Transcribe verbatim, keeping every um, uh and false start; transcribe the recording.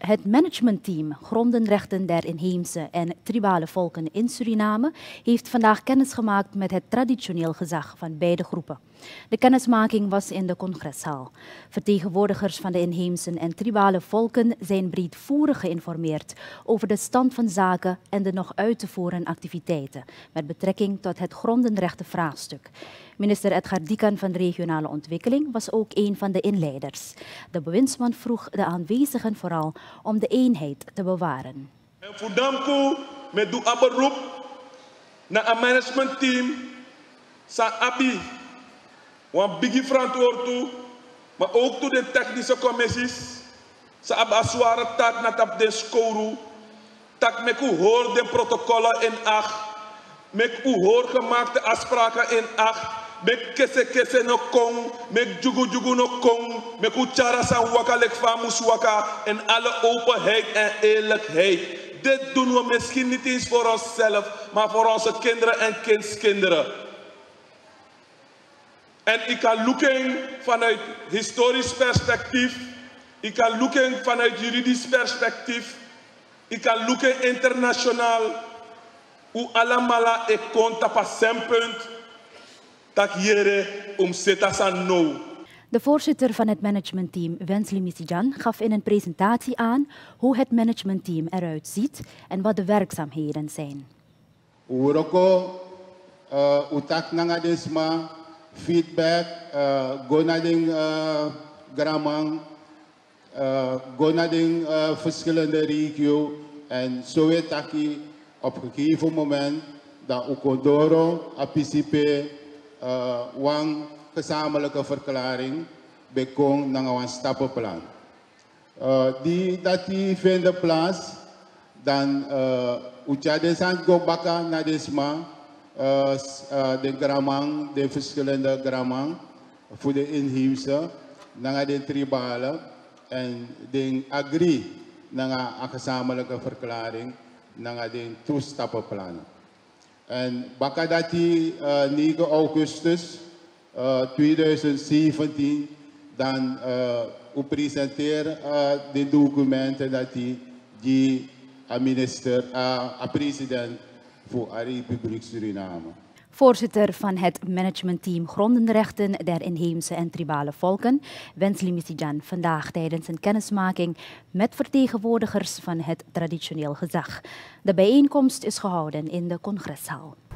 Het managementteam Grondenrechten der inheemse en tribale volken in Suriname heeft vandaag kennis gemaakt met het traditioneel gezag van beide groepen. De kennismaking was in de congreszaal. Vertegenwoordigers van de inheemse en tribale volken zijn breedvoerig geïnformeerd over de stand van zaken en de nog uit te voeren activiteiten met betrekking tot het grondenrechtenvraagstuk. Minister Edgar Dikan van Regionale Ontwikkeling was ook een van de inleiders. De bewindsman vroeg de aanwezigen vooral om de eenheid te bewaren. En voor dank met doe beroep naar een managementteam, sa abi, want bigi verantwoord toe, maar ook toe de technische commissies, sa ab zware taak naar tap de skoru, tak met u hoor de protocollen in acht, met u hoor gemaakte afspraken in acht. Mek kese kese no kong, mek jugu jugu no kong, mek uchara san waka lek famus waka en alle openheid en eerlijkheid. Dit doen we misschien niet eens voor onszelf, maar voor onze kinderen en kindskinderen. En ik kan looking vanuit historisch perspectief, ik kan looking vanuit juridisch perspectief, ik kan looking internationaal, hoe allemaal ik kon op een punt. De voorzitter van het managementteam, Wensli Misijan, gaf in een presentatie aan hoe het managementteam eruit ziet en wat de werkzaamheden zijn. Uroko, utak nangadesma, feedback, go naar de gramang, go naar de verschillende regio en zo weet ik op een gegeven moment dat Ukodoro, Apisipe, Uh, wang gezamenlijke verklaring bekong naar een stappenplan. Uh, die dat die vinden plaats, dan ucade san go baka na desma uh, uh, de gramang, de verschillende gramang voor de inheemse, naar de tribale en de agri naar een gezamenlijke verklaring naar de toestappenplan. En bakadati uh, negen augustus uh, tweeduizend zeventien dan uh, u presenteer uh, de documenten dat die die minister, uh, president voor de Republiek Suriname. Voorzitter van het managementteam Grondenrechten der inheemse en tribale volken, Wensli Misijan, vandaag tijdens een kennismaking met vertegenwoordigers van het traditioneel gezag. De bijeenkomst is gehouden in de congreszaal.